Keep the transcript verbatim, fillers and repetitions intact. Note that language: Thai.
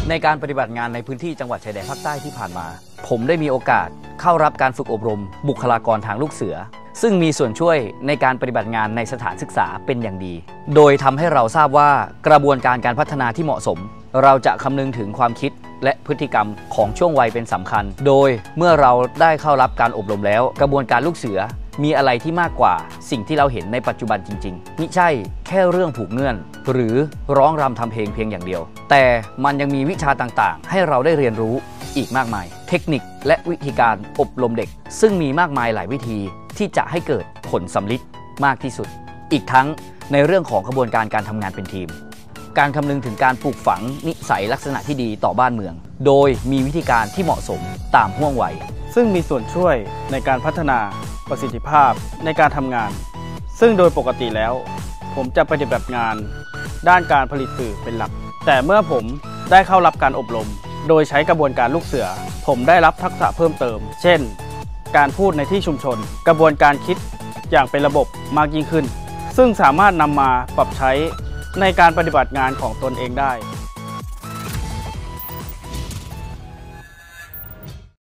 ในการปฏิบัติงานในพื้นที่จังหวัดชายแดนภาคใต้ที่ผ่านมาผมได้มีโอกาสเข้ารับการฝึกอบรมบุคลากรทางลูกเสือซึ่งมีส่วนช่วยในการปฏิบัติงานในสถานศึกษาเป็นอย่างดีโดยทำให้เราทราบว่ากระบวนการการพัฒนาที่เหมาะสมเราจะคำนึงถึงความคิดและพฤติกรรมของช่วงวัยเป็นสำคัญโดยเมื่อเราได้เข้ารับการอบรมแล้วกระบวนการลูกเสือมีอะไรที่มากกว่าสิ่งที่เราเห็นในปัจจุบันจริงๆมิใช่แค่เรื่องผูกเงื่อนหรือร้องรำทำเพลงเพียงอย่างเดียวแต่มันยังมีวิชาต่างๆให้เราได้เรียนรู้อีกมากมายเทคนิคและวิธีการอบรมเด็กซึ่งมีมากมายหลายวิธีที่จะให้เกิดผลสำลิดมากที่สุดอีกทั้งในเรื่องของกระบวนการการทำงานเป็นทีมการคำนึงถึงการปลูกฝังนิสัยลักษณะที่ดีต่อบ้านเมืองโดยมีวิธีการที่เหมาะสมตามห่วงวัยซึ่งมีส่วนช่วยในการพัฒนาประสิทธิภาพในการทำงานซึ่งโดยปกติแล้วผมจะปฏิบัติงานด้านการผลิตสื่อเป็นหลักแต่เมื่อผมได้เข้ารับการอบรมโดยใช้กระบวนการลูกเสือผมได้รับทักษะเพิ่มเติมเช่นการพูดในที่ชุมชนกระบวนการคิดอย่างเป็นระบบมากยิ่งขึ้นซึ่งสามารถนำมาปรับใช้ในการปฏิบัติงานของตนเองได้